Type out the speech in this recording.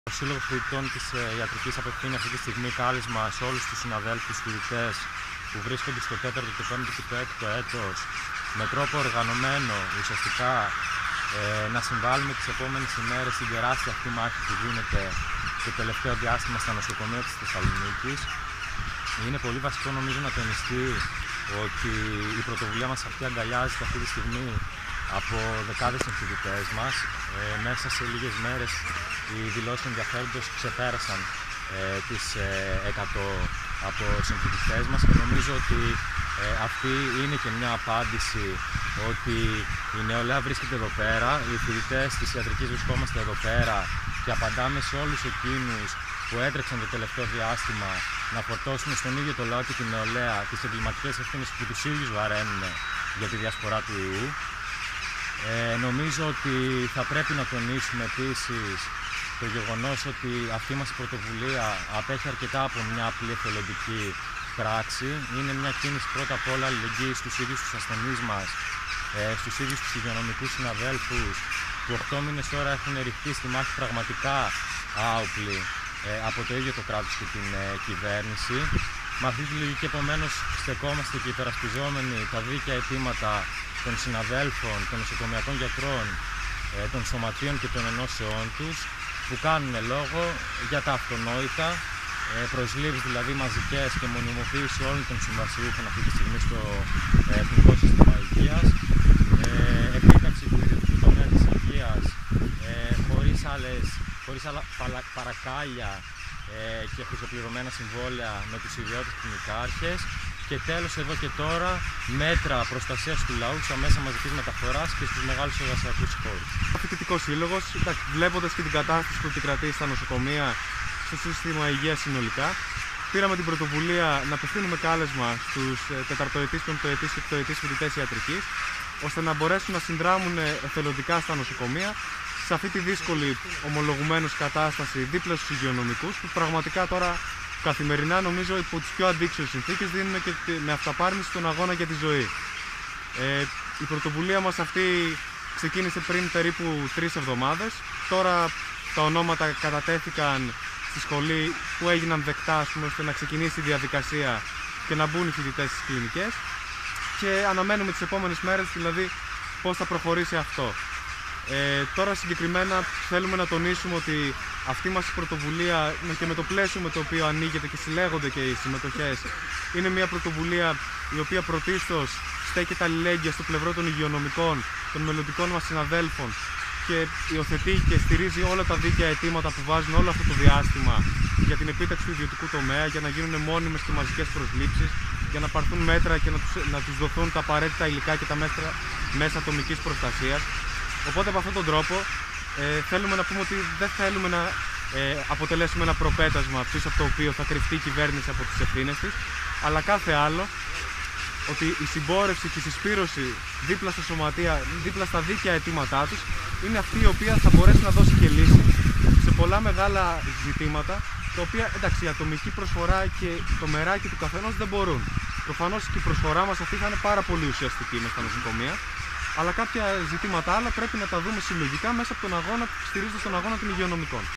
Ο Σύλλογος Φοιτητών της Ιατρικής απευθύνει αυτή τη στιγμή κάλεσμα σε όλους τους συναδέλφους φοιτητές που βρίσκονται στο 4ο, το 5ο και το 6ο έτος με τρόπο οργανωμένο ουσιαστικά να συμβάλλουμε τις επόμενες ημέρες στην τεράστια αυτή μάχη που γίνεται το τελευταίο διάστημα στα νοσοκομεία της Θεσσαλονίκης. Είναι πολύ βασικό νομίζω να τονιστεί ότι η πρωτοβουλία μας αυτή αγκαλιάζεται αυτή τη στιγμή από δεκάδες συμφοιτητές μας. Μέσα σε λίγες μέρες οι δηλώσεις ενδιαφέροντος ξεπέρασαν τις 100 από συμφοιτητές μας και νομίζω ότι αυτή είναι και μια απάντηση ότι η νεολαία βρίσκεται εδώ πέρα, οι φοιτητές της ιατρικής βρισκόμαστε εδώ πέρα και απαντάμε σε όλους εκείνους που έτρεξαν το τελευταίο διάστημα να φορτώσουν στον ίδιο το λαό και την νεολαία τις εγκληματικές ευθύνες που τους ίδιους βαραίνουν για τη διασπορά του ιού. Νομίζω ότι θα πρέπει να τονίσουμε επίσης το γεγονός ότι αυτή μας η πρωτοβουλία απέχει αρκετά από μια απλή εθελοντική πράξη. Είναι μια κίνηση πρώτα απ' όλα αλληλεγγύης στους ίδιους τους ασθενείς μας, στους ίδιους τους υγειονομικούς συναδέλφους που 8 μήνες τώρα έχουν ρηχτεί στη μάχη πραγματικά άοπλοι από το ίδιο το κράτος και την κυβέρνηση. Με αυτή τη λογική επομένως στεκόμαστε και υπερασπιζόμενοι τα δίκαια αιτήματα των συναδέλφων, των νοσοκομειακών γιατρών, των σωματείων και των ενώσεών τους που κάνουν λόγο για τα αυτονόητα, προσλήψεις δηλαδή μαζικές και μονιμοποίηση όλων των συμβασιούχων αυτή τη στιγμή στο εθνικό σύστημα υγείας, επίταξη του ιδιωτικού τομέα της υγείας χωρίς άλλα παρακάλια και χρυσοπληρωμένα συμβόλαια με τους ιδιώτες κλινικάρχες και τέλος εδώ και τώρα μέτρα προστασίας του λαού στα μέσα μαζικής μεταφοράς και στους μεγάλους εργασιακούς χώρους. Ο Φοιτητικός Σύλλογος, βλέποντας και την κατάσταση που επικρατεί στα νοσοκομεία, στο σύστημα υγείας συνολικά, πήραμε την πρωτοβουλία να απευθύνουμε κάλεσμα στους τεταρτοετής, πεμπτοετής και εκτοετής φοιτητές ιατρικής, ώστε να μπορέσουν να συνδράμουν εθελοντικά στα νοσοκομεία σε αυτή τη δύσκολη ομολογουμένως κατάσταση δίπλα στους υγειονομικούς που πραγματικά τώρα καθημερινά νομίζω υπό τις πιο αντίξωες συνθήκες δίνουν και με αυταπάρνηση στον αγώνα για τη ζωή. Η πρωτοβουλία μας αυτή ξεκίνησε πριν περίπου 3 εβδομάδες. Τώρα τα ονόματα κατατέθηκαν στη σχολή που έγιναν δεκτά ώστε να ξεκινήσει η διαδικασία και να μπουν οι φοιτητές στις κλινικές και αναμένουμε τις επόμενες μέρες δηλαδή πώς θα προχωρήσει αυτό. Τώρα συγκεκριμένα θέλουμε να τονίσουμε ότι αυτή μας η πρωτοβουλία και με το πλαίσιο με το οποίο ανοίγεται και συλλέγονται και οι συμμετοχές είναι μια πρωτοβουλία η οποία πρωτίστως στέκεται αλληλέγγυα στο πλευρό των υγειονομικών, των μελλοντικών μας συναδέλφων και υιοθετεί και στηρίζει όλα τα δίκαια αιτήματα που βάζουν όλο αυτό το διάστημα για την επίταξη του ιδιωτικού τομέα, για να γίνουν μόνιμες και μαζικές προσλήψεις, για να πάρθουν μέτρα και να τους δοθούν τα απαραίτητα υλικά και τα μέσα ατομικής προστασίας. Οπότε από αυτόν τον τρόπο θέλουμε να πούμε ότι δεν θέλουμε να αποτελέσουμε ένα προπέτασμα πίσω από το οποίο θα κρυφτεί η κυβέρνηση από τις ευθύνες της, αλλά κάθε άλλο ότι η συμπόρευση και η συσπήρωση δίπλα στα σωματεία, δίπλα στα δίκαια αιτήματά τους είναι αυτή η οποία θα μπορέσει να δώσει και λύση σε πολλά μεγάλα ζητήματα τα οποία εντάξει η ατομική προσφορά και το μεράκι του καθενός δεν μπορούν. Προφανώς και η προσφορά μας αυτή θα είναι πάρα πολύ ουσιαστική μες στα νοσοκομεία, αλλά κάποια ζητήματα άλλα πρέπει να τα δούμε συλλογικά μέσα από τον αγώνα, στηρίζοντας τον αγώνα των υγειονομικών.